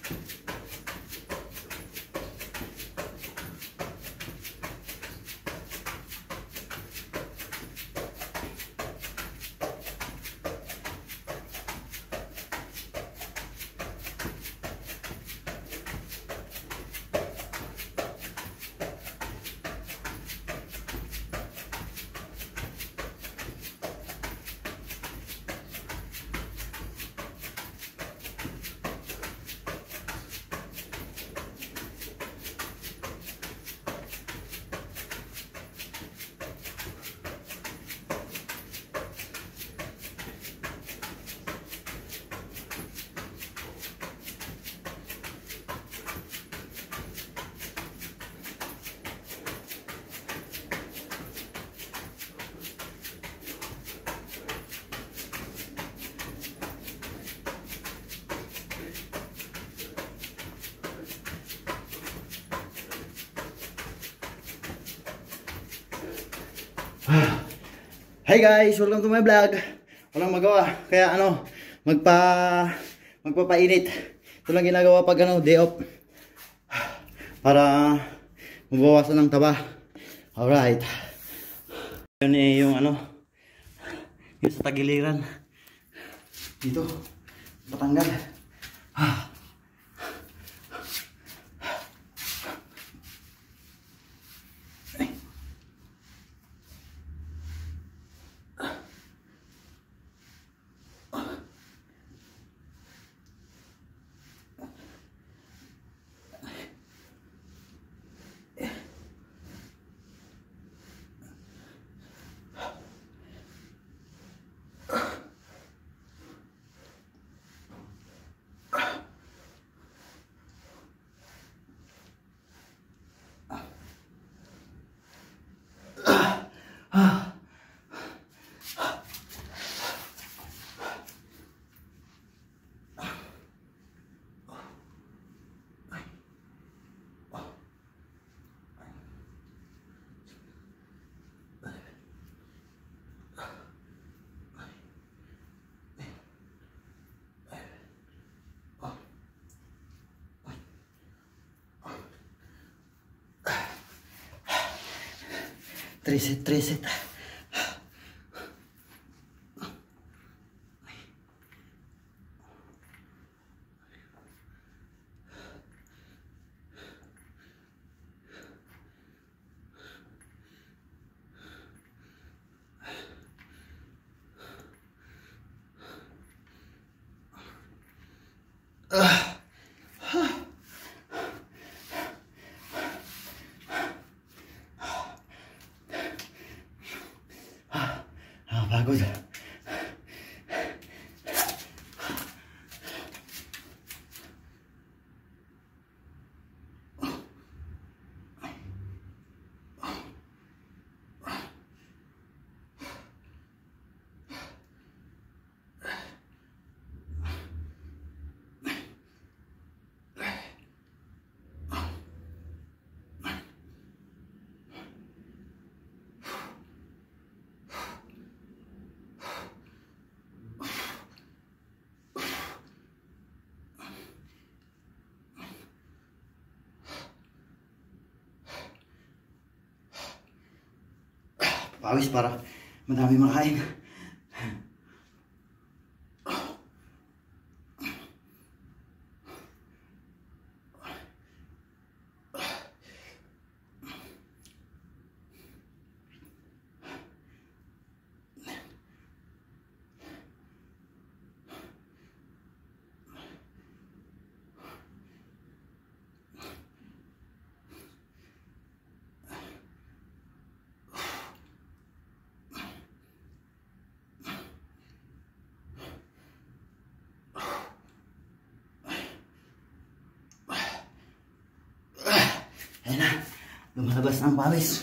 Hi guys, welcome to my vlog. Walang magawa, kaya magpapainit. Ito lang ginagawa pag day off, para mabawasan ng taba. Alright. Yun yung yung sa tagiliran. Dito, patanggal. Treset. Pagod. Pawis para madami makain. Ayan na, lumalabas ng pawis.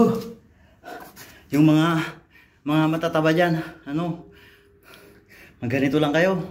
Yung mga matataba dyan, ano, magganito lang kayo.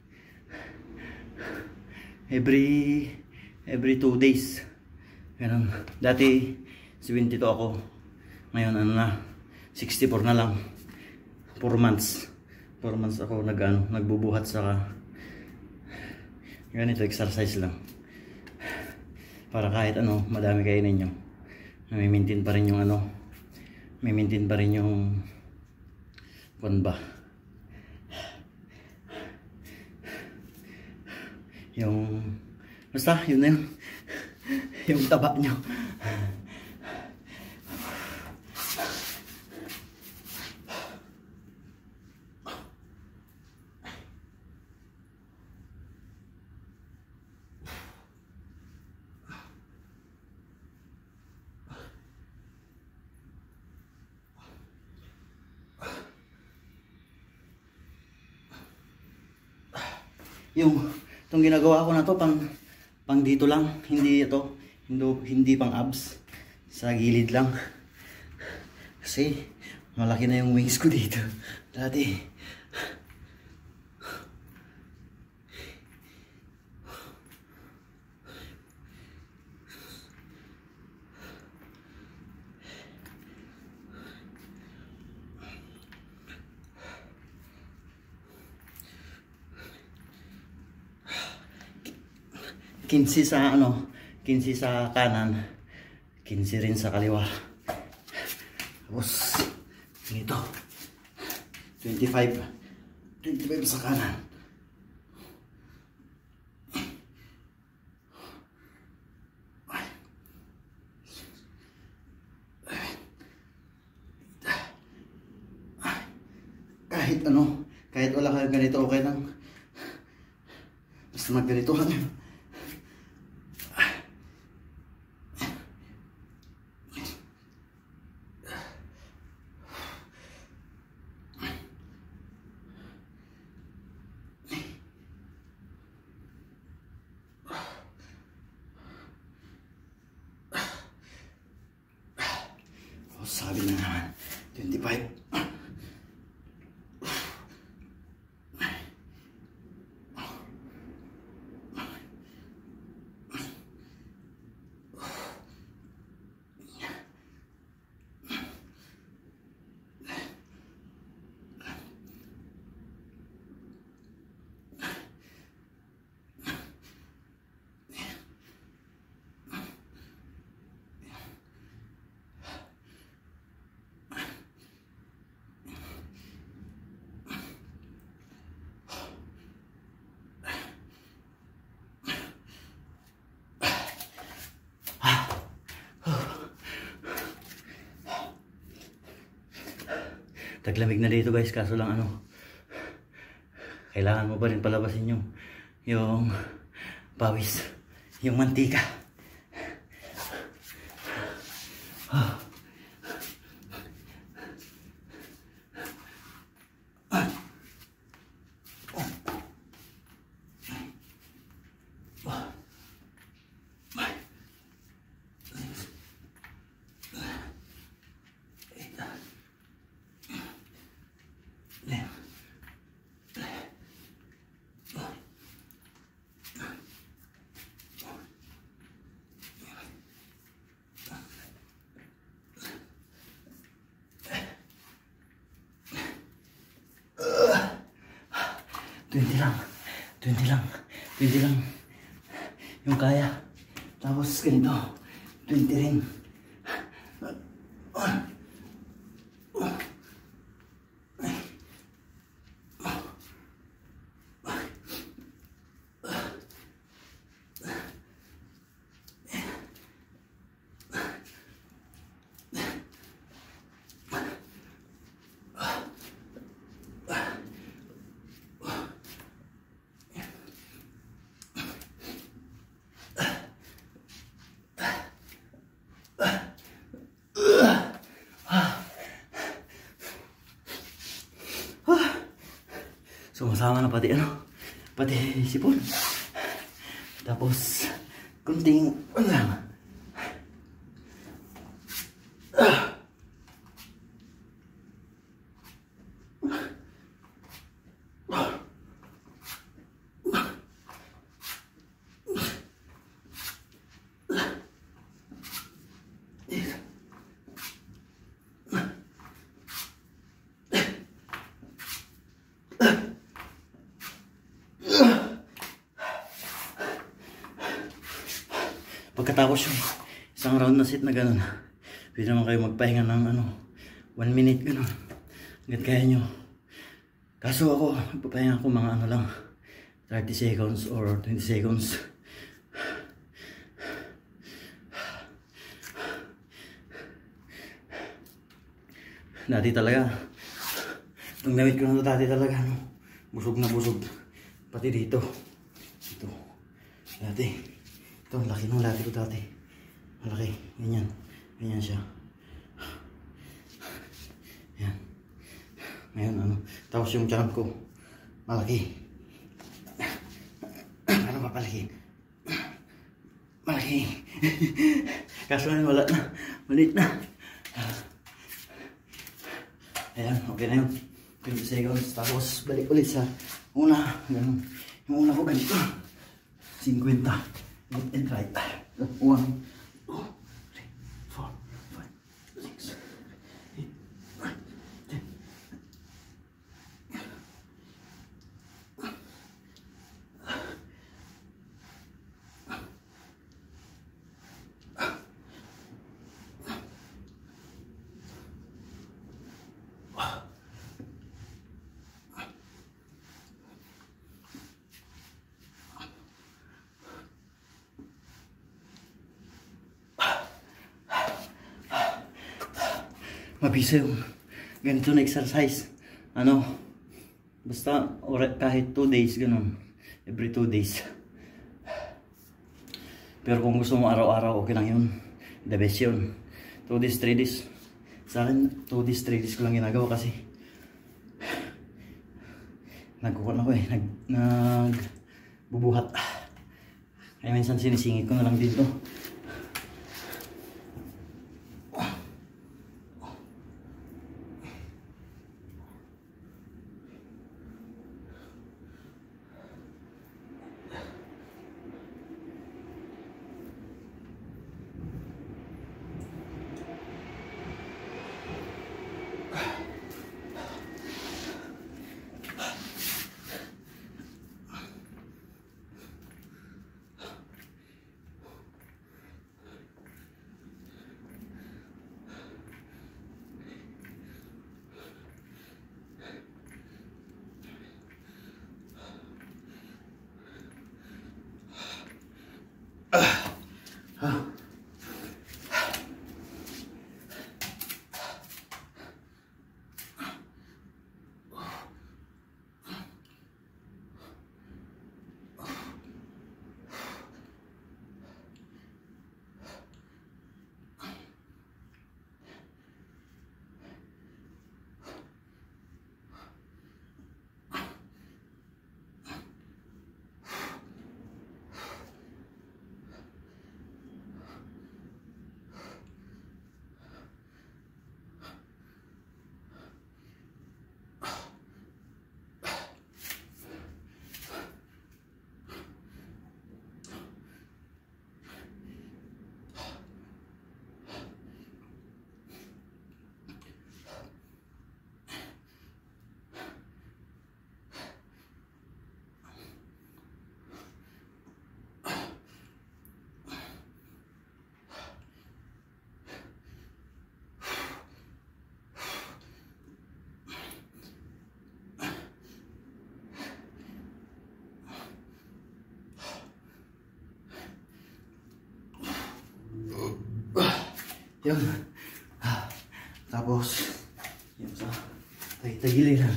Every 2 days. Ganun. Dati 72 ako. Ngayon ano na, 64 na lang. 4 months. 4 months ako nagbubuhat sa ganito, exercise lang. Para kahit ano, madami kainin nyo. May-maintain pa rin yung ano, may-maintain pa rin yung ba? Yung basta yun na yun. Yung taba nyo. Itong ginagawa ko na to pang dito lang, hindi pang abs, sa gilid lang. Kasi malaki na yung wings ko dito dati. Kinsi sa 15 sa kanan, 15 rin sa kaliwa. Tapos dito 25 sa kanan. Kahit wala kayong ganito, okay lang. Basta magganito ka na. Sabi na naman, 25. Taglamig na dito guys, kaso lang kailangan mo pa rin palabasin yung pawis, yung mantika. Twenty lang yung kaya. Tapos ganito 20 rin. Sumasama na pati sipon. Tapos kunting lang. pagkatapos yung isang round na sit na gano'n, pwede naman kayo magpahinga ng 1 minute gano'n. Hanggat kaya nyo. Kaso ako, magpapahinga ako mga lang, 30 seconds or 20 seconds. Dati talaga, itong damit ko na ito dati talaga, busog na busog. Pati dito. Ito. Dati. Ito, laki ng lati ko dati. Malaki. Ganyan. Ganyan siya. Yan. Ngayon, tapos yung tiyan ko, malaki. Ano papalaki? Malaki. Kaso ngayon, wala na. Malit na. Ayan, okay na yun. 20 seconds. Tapos, balik ulit sa una. Ganun. Yung una ko ganito. 50. Left and right. 1, 2, 3, 4, 5, 6, 8, 9, 10. Mabisa yung ganito na exercise. Basta kahit 2 days ganun. Every 2 days. Pero kung gusto mo araw-araw, okay lang yun. The best yun. 2 days, 3 days. Sa akin, 2 days, 3 days ko lang ginagawa kasi nagkukuha ako nagbubuhat. Kaya minsan sinisingit ko na lang dito. Yun. Tapos, yun sa tagiliran.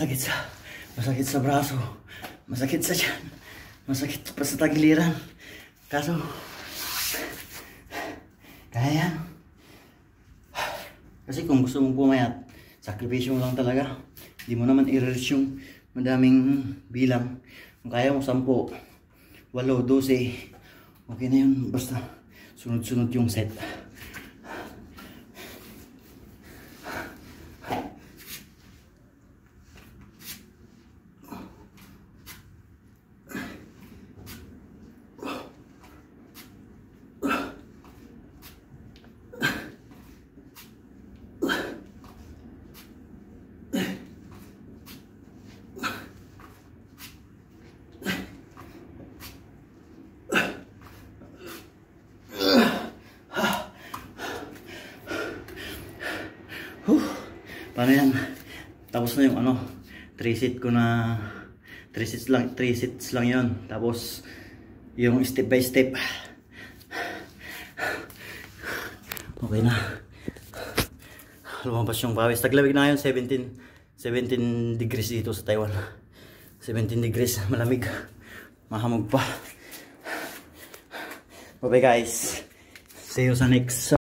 masakit sa braso, masakit sa tiyan, masakit pa sa tagiliran. Kaso, kaya yan. Kasi kung gusto mong pumayat, sakripisyo mo lang talaga. Hindi mo naman i-reach yung madaming bilang. Kung kaya mo 10, 8, 12, okay na yun. Basta sunod-sunod yung set. Paano yan? Tapos na yung 3 set ko na 3 sets lang yun. Tapos yung step by step. Okay na. Lumabas yung pawis. Taglamig na yun, 17 degrees dito sa Taiwan. 17 degrees, malamig. Mahamog pa. Bye bye guys. See you sa next